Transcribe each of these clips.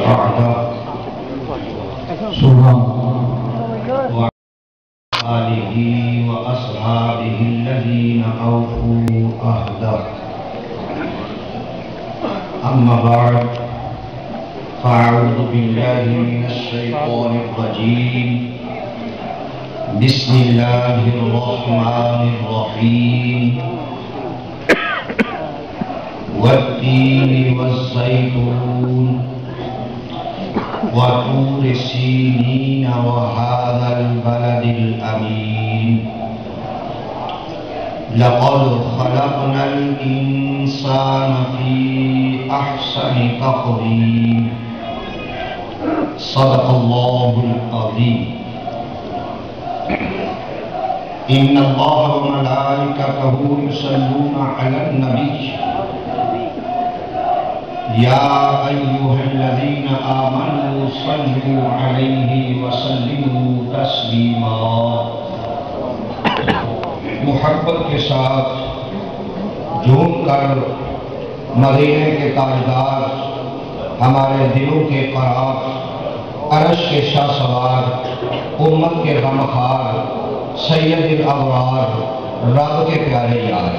بعده سبحان وآله وأصحابه الذين أوفوا عهده أما بعد فأعوذ بالله من الشيطان الرجيم بسم الله الرحمن الرحيم والتين والزيتون وطور سينين وهذا البلد الأمين لقد خلقنا الإنسان في أحسن تقويم صدق الله العظيم إن الله وملائكته يصلون على النبي يا أيها الذين آمنوا صلوا عليه وسلموا تسلیما۔ محبت کے ساتھ جھوم کر مدینے کے تاجدار، ہمارے دلوں کے قرار، عرش کے شاہ سوار، امت کے غمخوار، سید الابرار، رب کے پیارے یار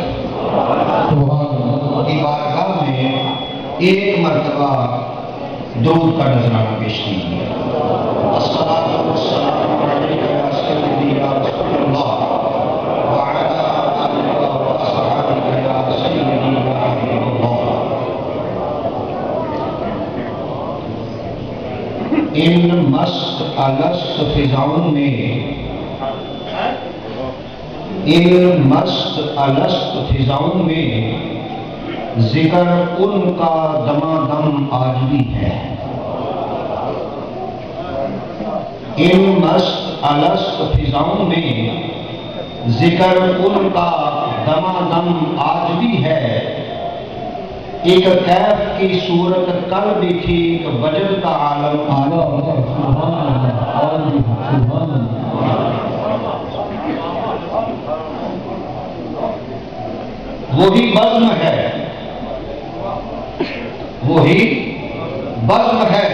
کی بارگاہ میں ایک مرتبہ درود کا نذرانہ پیش کیجیے۔ الصلاۃ والسلام علیک یا سیدی یا رسول اللہ وعلی آلک واصحابک یا سیدی یا حبیب اللہ۔ ان مست الست فضاؤں میں ذکر ان کا دمادم آج بھی ہے۔ ان مست الست فضاؤں میں ذکر ان کا دمادم آج بھی ہے۔ ایک کیف کی صورت کل بھی تھی، ایک وجد کا عالم وہی بزم ہے، وہی بزم ہے